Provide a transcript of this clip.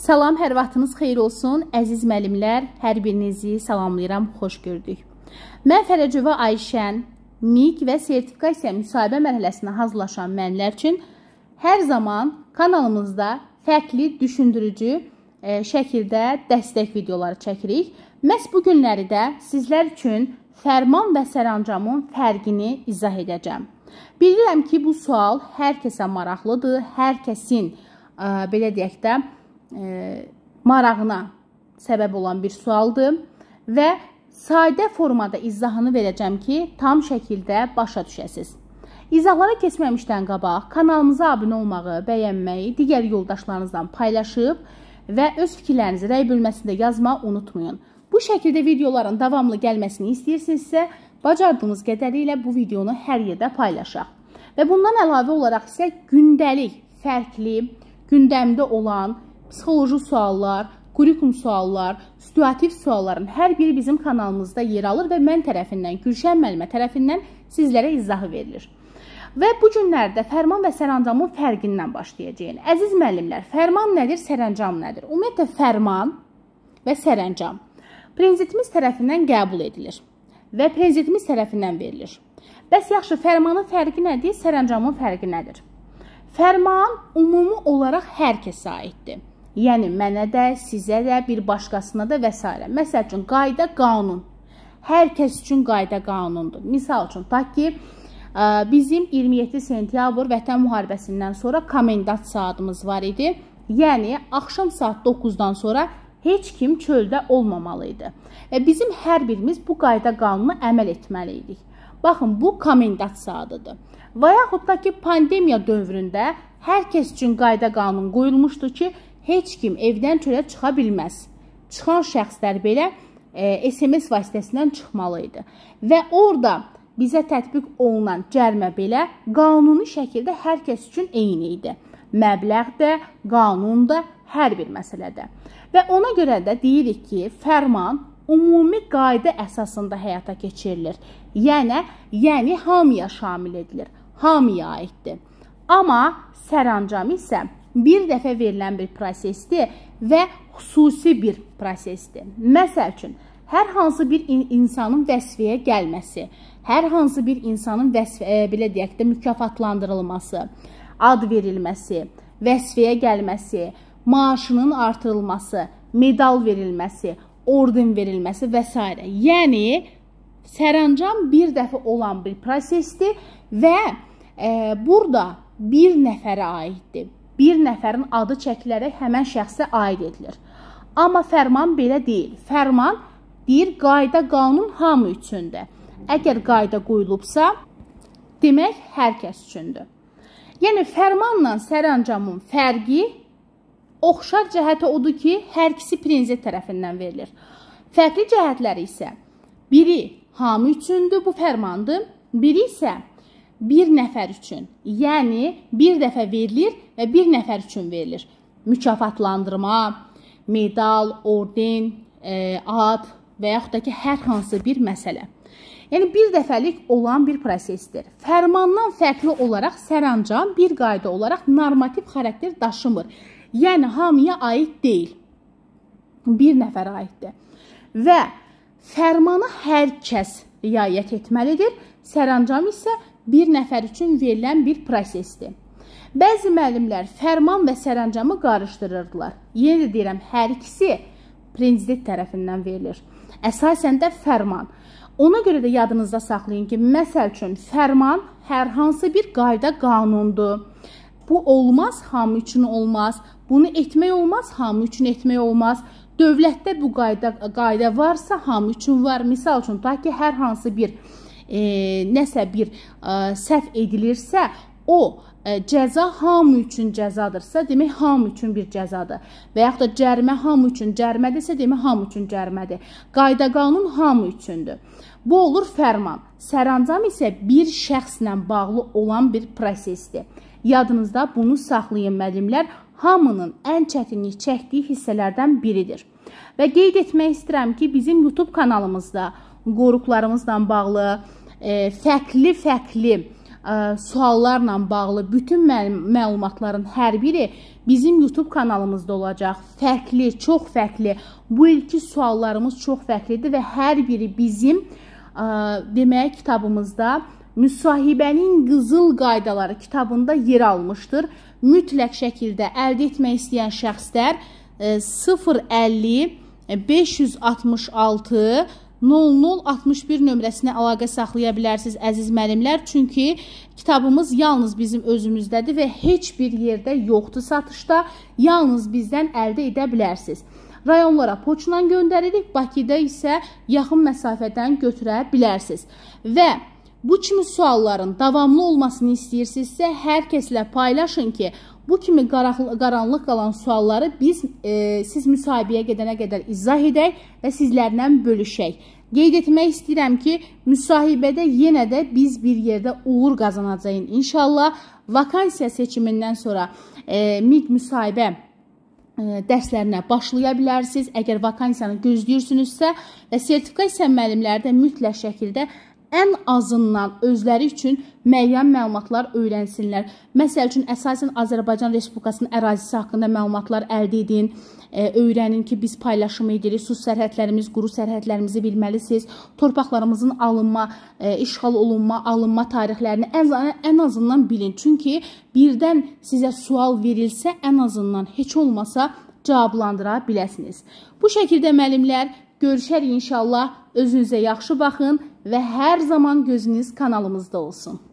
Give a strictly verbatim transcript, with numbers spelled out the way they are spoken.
Salam, hər vaxtınız xeyir olsun. Əziz müəllimlər, hər birinizi salamlayıram, xoş gördük. Mən Fərəcova Ayşən, MİQ və sertifikasiya müsahibə mərhələsinə hazırlaşan müəllimlər üçün hər zaman kanalımızda fərqli, düşündürücü e, şəkildə dəstək videoları çəkirik. Məhz bu günləri də sizlər üçün fərman və sərəncamın fərqini izah edəcəm. Bilirəm ki, bu sual hər kəsə maraqlıdır, hər kəsin, e, belə deyək də, E, marağına səbəb olan bir sualdır və sadə formada izahını verəcəm ki, tam şəkildə başa düşəsiniz. İzahlara keçməmişdən qabaq kanalımıza abunə olmağı, bəyənməyi, digər yoldaşlarınızla paylaşıb və öz fikirlərinizi rəy bölməsində yazmağı unutmayın. Bu şəkildə videoların davamlı gəlməsini istəyirsinizsə, bacardığınız qədərilə bu videonu hər yerdə paylaşaq. Və bundan əlavə olaraq isə gündəlik, fərqli, gündəmdə olan psixoloji suallar, kurikulum suallar, situativ sualların hər biri bizim kanalımızda yer alır və mən tərəfindən, Gülşən müəllimə tərəfindən sizlərə izahı verilir. Və bu günlərdə fərman və sərəncamın fərqindən başlayacağıq. Əziz müəllimlər, fərman nədir, sərəncam nədir? Ümumiyyətlə, fərman və sərəncam prezidentimiz tərəfindən qəbul edilir və prezidentimiz tərəfindən verilir. Bəs yaxşı, fərmanın fərqi nədir, sərəncamın fərqi nədir? Fərman ümumi olaraq hər kəsə aiddir. Yəni, mənə də, sizə də, bir başqasına da və s. Məsəl üçün, qayda qanun. Hər kəs üçün qayda qanundur. Misal üçün, tak ki, bizim iyirmi yeddi sentyabr Vətən müharibəsindən sonra komendant saatımız var idi. Yəni, axşam saat doqquzdan sonra heç kim çöldə olmamalı idi. Və bizim hər birimiz bu qayda qanunu əməl etməli idik. Baxın, bu komendant saatıdır. Və yaxud da ki, pandemiya dövründə hər kəs üçün qayda qanun qoyulmuşdur ki, heç kim evdən çölə çıxa bilməz. Çıxan şəxslər belə e, S M S vasitəsindən çıxmalı idi. Və orada bizə tətbiq olunan cərimə belə qanuni şəkildə hər kəs üçün eyni idi. Məbləğ də, qanun da, hər bir məsələdə. Və ona görə də deyirik ki, fərman ümumi qayda əsasında həyata keçirilir. Yəni, yəni hamıya şamil edilir, hamıya aiddir. Amma sərəncam isə bir dəfə verilən bir prosesdir və xüsusi bir prosesdir. Məsəl üçün, hər hansı bir insanın vəzifəyə gəlməsi, hər hansı bir insanın vəzifəyə, belə deyək də, mükafatlandırılması, ad verilməsi, vəzifəyə gəlməsi, maaşının artırılması, medal verilməsi, orden verilməsi və s. Yəni, sərəncam bir dəfə olan bir prosesdir və e, burada bir nəfərə aiddir. Bir nəfərin adı çəkilərək həmən şəxsə aid edilir. Amma fərman belə deyil. Fərman deyir, qayda qanun hamı üçündür. Əgər qayda qoyulubsa, demək hər kəs üçündür. Yəni, fərmanla sərəncamın fərqi oxşar cəhəti odur ki, hər ikisi prezident tərəfindən verilir. Fərqli cəhətləri isə biri hamı üçündür, bu fərmandır. Biri isə bir nəfər üçün, yəni bir dəfə verilir və bir nəfər üçün verilir. Mükafatlandırma, medal, orden, e, ad və yaxud da ki, hər hansı bir məsələ. Yəni, bir dəfəlik olan bir prosesdir. Fərmandan fərqli olaraq sərəncam bir qayda olaraq normativ xarakter daşımır. Yəni, hamıya aid deyil. Bir nəfərə aiddir. Və fərmanı hər kəs riayət etməlidir. Sərəncam isə bir nəfər üçün verilən bir prosesdir. Bəzi müəllimlər fərman və sərəncamı qarışdırırdılar. Yenə də deyirəm, hər ikisi prezident tərəfindən verilir. Əsasən də fərman. Ona görə də yadınızda saxlayın ki, məsəl üçün, fərman hər hansı bir qayda qanundur. Bu olmaz, hamı üçün olmaz. Bunu etmək olmaz, hamı üçün etmək olmaz. Dövlətdə bu qayda, qayda varsa, hamı üçün var. Misal üçün, ta ki, hər hansı bir E, nəsə bir e, səhv edilirsə, o e, cəza hamı üçün cəzadırsa, demək hamı üçün bir cəzadır. Və yaxud da cərimə hamı üçün cərimədirsə, demək hamı üçün cərimədir. Qayda qanun hamı üçündür. Bu olur fərman. Sərəncam isə bir şəxslə bağlı olan bir prosesdir. Yadınızda bunu saxlayın müəllimlər, hamının ən çətinlik çəkdiyi hissələrdən biridir. Və qeyd etmək istəyirəm ki, bizim YouTube kanalımızda qoruqlarımızla bağlı fərqli-fərqli ə, suallarla bağlı bütün məlumatların hər biri bizim YouTube kanalımızda olacaq. Fərqli, çox fərqli. Bu ilki suallarımız çox fərqlidir və hər biri bizim ə, demək kitabımızda Müsahibənin Qızıl Qaydaları kitabında yer almışdır. Mütləq şəkildə əldə etmək istəyən şəxslər sıfır əlli beş yüz altmış altı nol nol altmış bir nömrəsinə əlaqə saxlaya bilərsiniz əziz müəllimlər. Çünki kitabımız yalnız bizim özümüzdədir və heç bir yerdə yoxdur satışda. Yalnız bizdən əldə edə bilərsiniz. Rayonlara poçtla göndəririk, Bakıda isə yaxın məsafədən götürə bilərsiniz. Və bu kimi sualların davamlı olmasını istəyirsinizsə, hər kəslə paylaşın ki, bu kimi qaranlıq qalan sualları biz e, siz müsahibəyə gedənə qədər izah edək və sizlərlə bölüşək. Qeyd etmək istəyirəm ki, müsahibədə yenə də biz bir yerdə uğur qazanacağıq inşallah. Vakansiya seçimindən sonra e, MİQ müsahibə e, dərslərinə başlaya bilərsiniz. Əgər vakansiyanı gözləyirsinizsə və sertifikasiya müəllimləri də mütləq şəkildə ən azından özləri üçün müəyyən məlumatlar öyrənsinlər. Məsəl üçün, əsasən Azərbaycan Respublikasının ərazisi haqqında məlumatlar əldə edin, e, öyrənin ki, biz paylaşım edirik, su sərhədlərimiz, quru sərhədlərimizi bilməlisiniz, torpaqlarımızın alınma, e, işğal olunma, alınma tarixlərini ən, ən azından bilin. Çünki birdən sizə sual verilsə, ən azından heç olmasa cavablandıra biləsiniz. Bu şəkildə müəllimlər, görüşərik inşallah. Özünüzə yaxşı baxın və hər zaman gözünüz kanalımızda olsun.